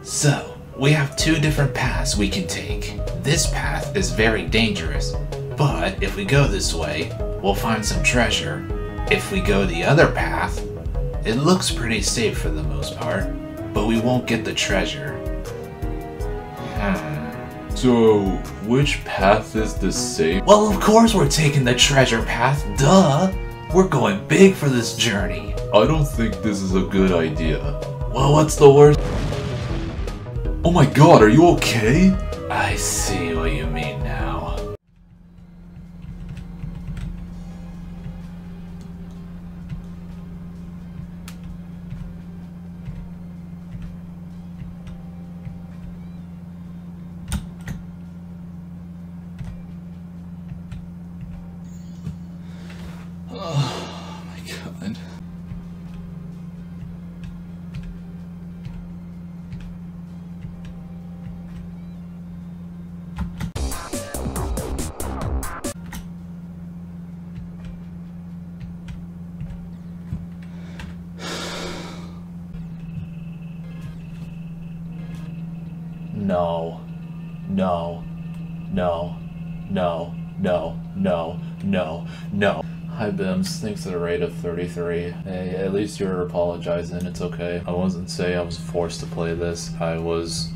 So, we have two different paths we can take. This path is very dangerous, but if we go this way, we'll find some treasure. If we go the other path, it looks pretty safe for the most part, but we won't get the treasure. So, which path is the safe? Well, of course we're taking the treasure path, duh! We're going big for this journey. I don't think this is a good idea. Well, what's the worst? Oh my god, are you okay? I see what you mean now. Oh my god. No. No. No. No. No. No. No. No. Hi Bimms, thanks at a rate of 33. Hey, at least you're apologizing, it's okay. I wasn't say I was forced to play this, I was...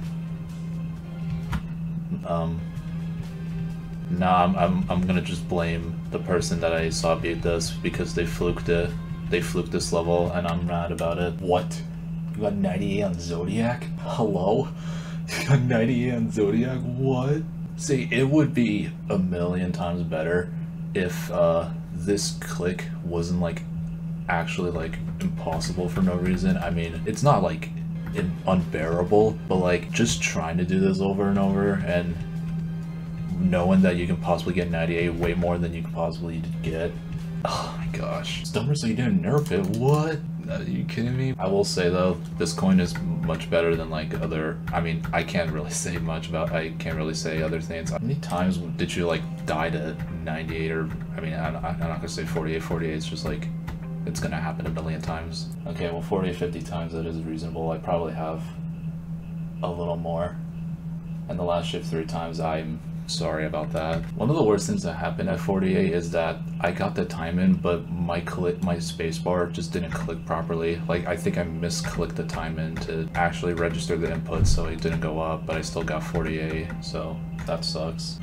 Nah, I'm gonna just blame the person that I saw beat this because they fluked it. They fluked this level and I'm mad about it. What? You got 98 on Zodiac? Hello? You got 98 on Zodiac? What? See, it would be a million times better if this click wasn't like actually like impossible for no reason. I mean, it's not like unbearable, but like just trying to do this over and over and knowing that you can possibly get 98 way more than you can possibly get. Oh my gosh. It's dumber so you didn't nerf it. What? Are you kidding me? I will say though, this coin is much better than like other, I mean, I can't really say much about, I can't really say other things. How many times did you like die to 98 or, I mean, I'm not gonna say 48, it's just like, it's gonna happen a million times. Okay, well 40, 50 times that is reasonable. I probably have a little more. And the last shift 3 times, I'm sorry about that. One of the worst things that happened at 48 is that I got the time in, but my spacebar just didn't click properly. Like, I think I misclicked the time in to actually register the input, so it didn't go up, but I still got 48, so that sucks.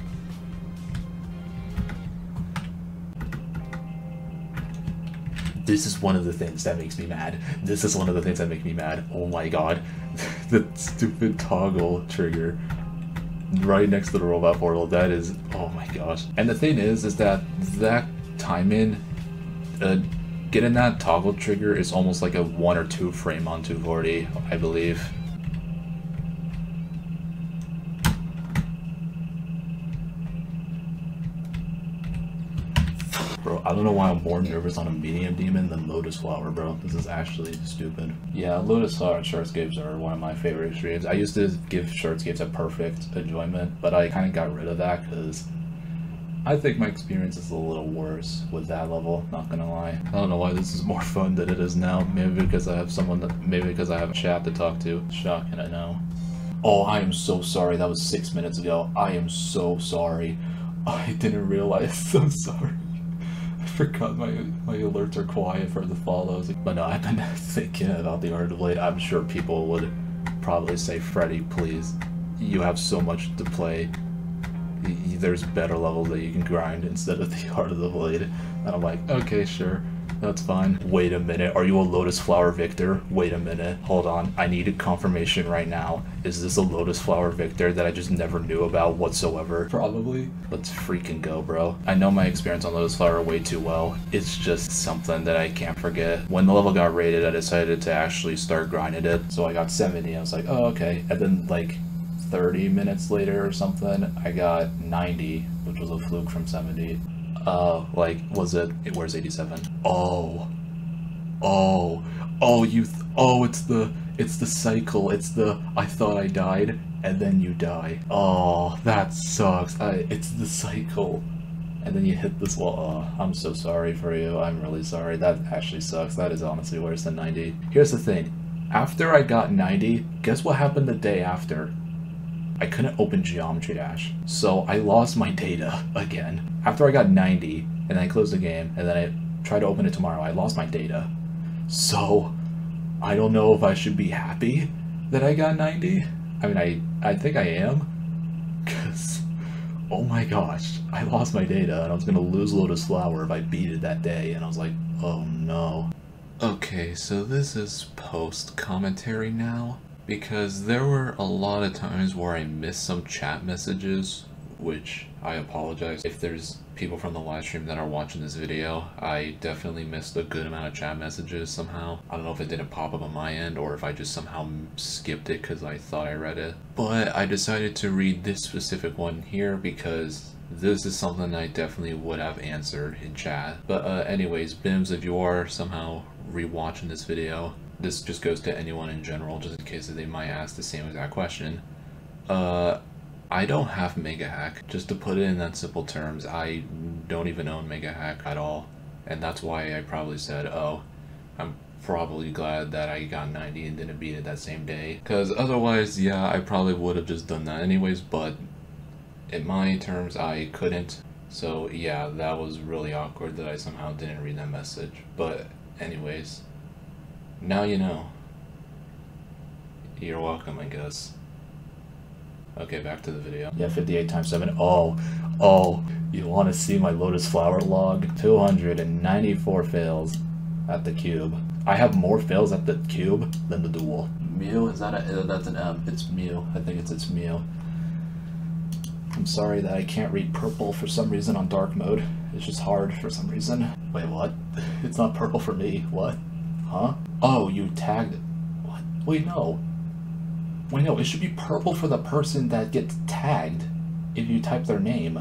This is one of the things that makes me mad. This is one of the things that make me mad. Oh my god. The stupid toggle trigger right next to the robot portal, that is, oh my gosh. And the thing is that time in, getting that toggle trigger is almost like a 1 or 2 frame on 240, I believe. Bro, I don't know why I'm more nervous on a medium demon than Lotus Flower, bro. This is actually stupid. Yeah, Lotus Flower and Shardscapes are one of my favorite streams. I used to give Shardscapes a perfect enjoyment, but I kind of got rid of that because I think my experience is a little worse with that level, not gonna lie. I don't know why this is more fun than it is now. Maybe because I have maybe because I have a chat to talk to. Shocking, I know. Oh, I am so sorry. That was 6 minutes ago. I am so sorry. I didn't realize. I'm sorry. I forgot my alerts are quiet for the follows. But no, I've been thinking about the Art of Blade. I'm sure people would probably say, Freddy, please, you have so much to play. There's better levels that you can grind instead of the Art of the Blade. And I'm like, okay, sure, that's fine. Wait a minute, are you a Lotus Flower Victor? Wait a minute, hold on, I need a confirmation right now. Is this a Lotus Flower Victor that I just never knew about whatsoever? Probably. Let's freaking go, bro. I know my experience on Lotus Flower way too well. It's just something that I can't forget. When the level got rated, I decided to actually start grinding it. So I got 70, I was like, oh, okay. And then like 30 minutes later or something, I got 90, which was a fluke from 70. Like, was it, where's 87? Oh, it's the cycle, it's the, I thought I died, and then you die. Oh, that sucks. It's the cycle. And then you hit this wall. Oh, I'm so sorry for you. I'm really sorry. That actually sucks. That is honestly worse than 90. Here's the thing. After I got 90, guess what happened the day after? I couldn't open Geometry Dash. So I lost my data again. After I got 90, and then I closed the game, and then I tried to open it tomorrow, I lost my data. So I don't know if I should be happy that I got 90. I mean, I think I am. Because, oh my gosh, I lost my data, and I was going to lose Lotus Flower if I beat it that day, and I was like, oh no. Okay, so this is post-commentary now, because there were a lot of times where I missed some chat messages, which I apologize. If there's people from the live stream that are watching this video, I definitely missed a good amount of chat messages somehow. I don't know if it didn't pop up on my end or if I just somehow skipped it because I thought I read it. But I decided to read this specific one here because this is something I definitely would have answered in chat. But anyways, Bimms, if you are somehow rewatching this video, this just goes to anyone in general, just in case that they might ask the same exact question. I don't have Mega Hack. Just to put it in that simple terms, I don't even own Mega Hack at all. And that's why I probably said, oh, I'm probably glad that I got 90 and didn't beat it that same day. Because otherwise, yeah, I probably would have just done that anyways, but in my terms, I couldn't. So yeah, that was really awkward that I somehow didn't read that message. But anyways, now you know. You're welcome, I guess. Okay, back to the video. Yeah, 58 times 7. Oh, you want to see my Lotus Flower log? 294 fails at the cube. I have more fails at the cube than the duel. Mew? Is that that's an M. It's Mew. I think it's Mew. I'm sorry that I can't read purple for some reason on dark mode. It's just hard for some reason. Wait, what? It's not purple for me. What? Huh? Oh, you tagged it. What? Wait, no. Wait, no, it should be purple for the person that gets tagged if you type their name.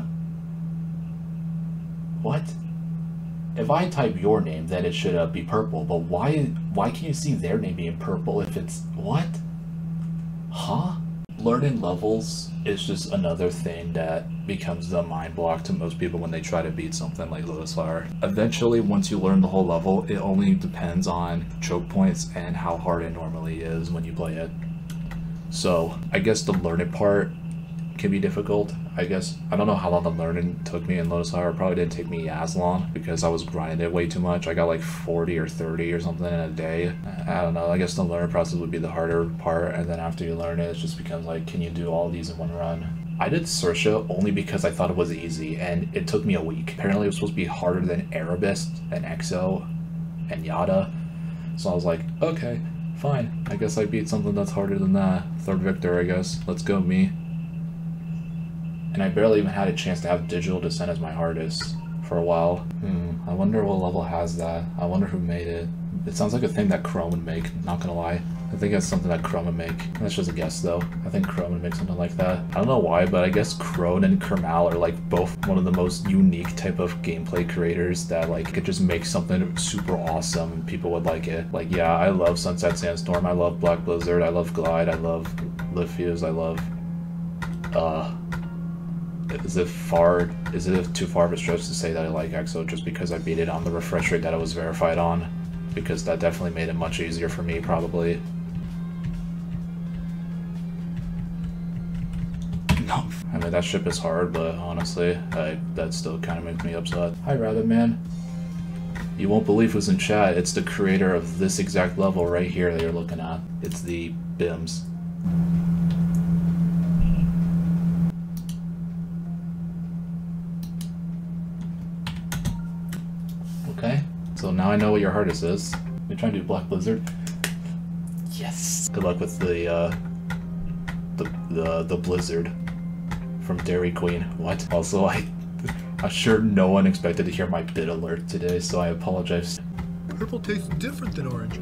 What? If I type your name, then it should be purple, but why can't you see their name being purple if it's... What? Huh? Learning levels is just another thing that becomes the mind block to most people when they try to beat something like Lotus Flower. Eventually, once you learn the whole level, it only depends on choke points and how hard it normally is when you play it. So, I guess the learning part can be difficult, I guess. I don't know how long the learning took me in Lotus Flower. It probably didn't take me as long because I was grinding it way too much. I got like 40 or 30 or something in a day. I don't know, I guess the learning process would be the harder part, and then after you learn it, it just becomes like, can you do all these in one run? I did Sersha only because I thought it was easy, and it took me a week. Apparently it was supposed to be harder than Erebus and Exo and Yada. So I was like, okay. Fine, I guess I beat something that's harder than that. Third victor, I guess. Let's go, me. And I barely even had a chance to have Digital Descent as my hardest for a while. I wonder what level has that. I wonder who made it. It sounds like a thing that Chrome would make, not gonna lie. I think that's something that Chrome would make. That's just a guess, though. I think Chrome would make something like that. I don't know why, but I guess Crone and Kermal are like both one of the most unique type of gameplay creators that like could just make something super awesome and people would like it. Like, yeah, I love Sunset Sandstorm, I love Black Blizzard, I love Glide, I love Litfuse, I love... Is it too far of a stretch to say that I like EXO just because I beat it on the refresh rate that it was verified on? Because that definitely made it much easier for me, probably. No. I mean, that ship is hard, but honestly, that still kind of makes me upset. Hi, Rabbit Man. You won't believe who's in chat. It's the creator of this exact level right here that you're looking at. It's the Bimms. Okay, so now I know what your hardest is. You're trying to do Black Blizzard. Yes. Good luck with the Blizzard from Dairy Queen. What? Also, I'm sure no one expected to hear my bit alert today, so I apologize. Purple tastes different than orange.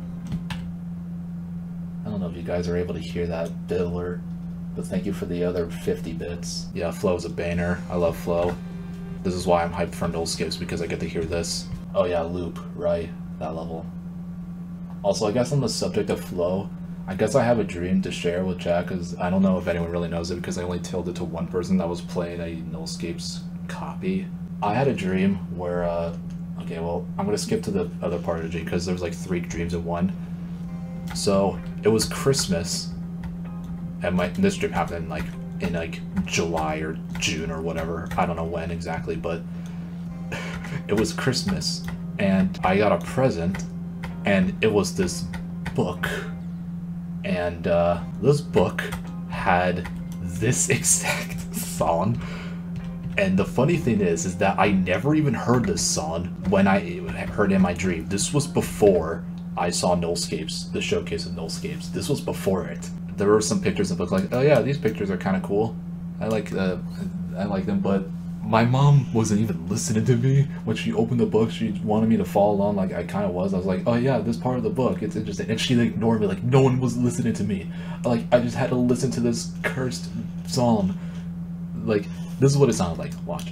I don't know if you guys are able to hear that bit alert, but thank you for the other 50 bits. Yeah, Flow's a banner. I love Flow. This is why I'm hyped for null skips, because I get to hear this. Oh yeah, Loop, right, that level. Also, I guess on the subject of Flow, I guess I have a dream to share with chat, because I don't know if anyone really knows it, because I only told it to one person that was playing a Nullscapes copy. I had a dream where, okay, well, I'm going to skip to the other part of the dream, because there was like 3 dreams in one. So it was Christmas, and this dream happened in July or June or whatever. I don't know when exactly, but it was Christmas, and I got a present, and it was this book, and this book had this exact song. And the funny thing is that I never even heard this song when I heard it in my dream. This was before I saw Nullscapes, the showcase of Nullscapes. This was before it. There were some pictures in the book like, oh yeah, these pictures are kind of cool. I like them, but my mom wasn't even listening to me. When she opened the book, she wanted me to follow along like I kind of was. I was like, oh yeah, this part of the book, it's interesting. And she ignored me like no one was listening to me. Like, I just had to listen to this cursed song. Like, this is what it sounded like. Watch.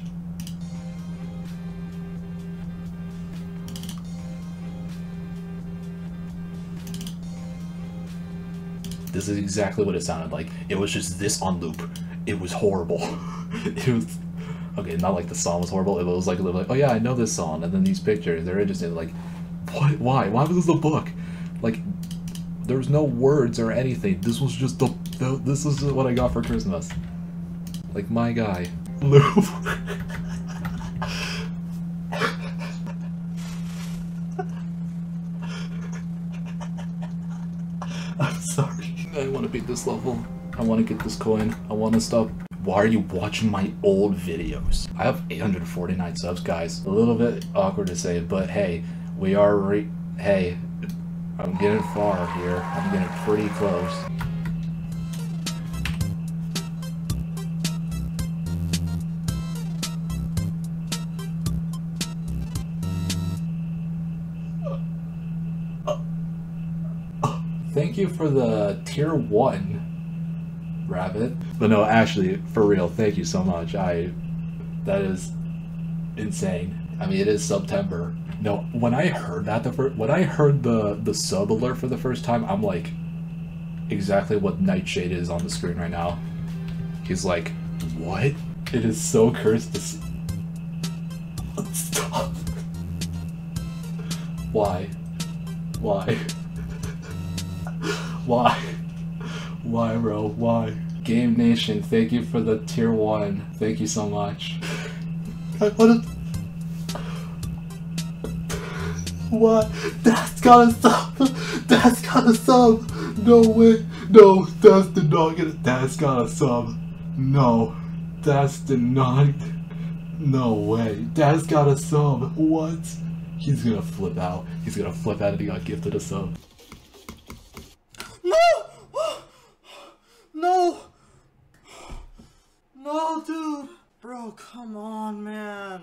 This is exactly what it sounded like. It was just this on loop. It was horrible. It was... Okay, not like the song was horrible. It was like, oh yeah, I know this song. And then these pictures, they're interesting. Like, what? Why? Why was this a book? Like, there was no words or anything. This was just this is what I got for Christmas. Like, my guy. Loop. I'm sorry. I want to beat this level. I want to get this coin. I want to stop. Why are you watching my old videos? I have 849 subs, guys. A little bit awkward to say, but hey, we are hey, I'm getting far here. I'm getting pretty close. Thank you for the tier 1, Rabbit. But no, actually, for real, thank you so much. That is insane. I mean, it is September. No, when I heard that when I heard the sub alert for the first time, I'm like, exactly what Nightshade is on the screen right now. He's like, what? It is so cursed to see. Stop. Why? Why? Why? Why, bro? Why? Game Nation, thank you for the tier 1. Thank you so much. What? That's gotta sub! That's gotta sub! No way! No, that's did not get it. That's gotta sub. No. That's did not. No way. That's gotta sub. What? He's gonna flip out. He's gonna flip out and he got gifted a sub. No! No, dude! Bro, come on, man.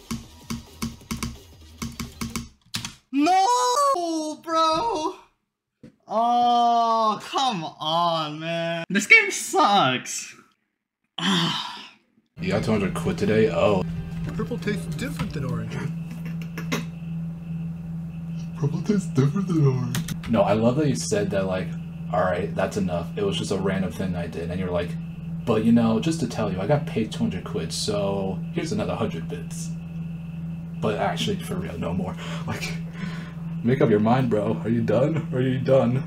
No, bro! Oh, come on, man. This game sucks. You got 200 quid today? Oh. Purple tastes different than orange. Purple tastes different than orange. No, I love that you said that, like, alright, that's enough. It was just a random thing I did. And you're like, but you know, just to tell you, I got paid 200 quid, so here's another 100 bits. But actually, for real, no more. Like, make up your mind, bro. Are you done? Are you done?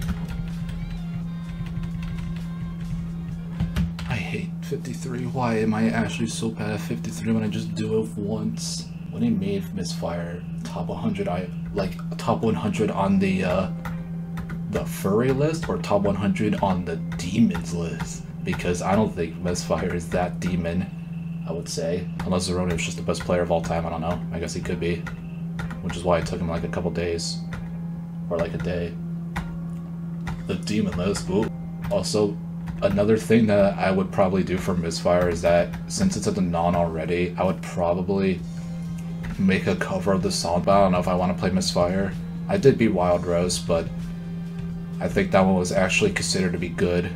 I hate 53. Why am I actually so bad at 53 when I just do it once? When he made Misfire top 100, like top 100 on the furry list or top 100 on the demons list, because I don't think Misfire is that demon, I would say, unless Zerona is just the best player of all time. I don't know, I guess he could be, which is why it took him like a couple days or like a day. The demon list. Ooh. Also, another thing that I would probably do for Misfire is that since it's at the non already, I would probably make a cover of the song, but I don't know if I want to play Misfire. I did beat Wild Rose, but I think that one was actually considered to be good.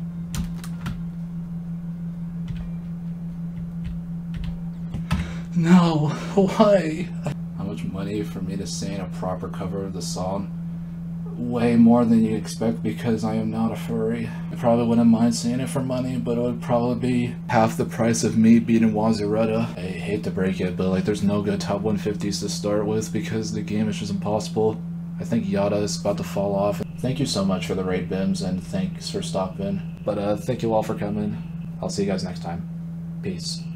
No, why? How much money for me to sing a proper cover of the song? Way more than you expect, because I am not a furry. I probably wouldn't mind seeing it for money, but it would probably be half the price of me beating Waziretta. I hate to break it, but like there's no good top 150s to start with because the game is just impossible. I think Yada is about to fall off. Thank you so much for the raid, Bimms, and thanks for stopping. But thank you all for coming. I'll see you guys next time. Peace.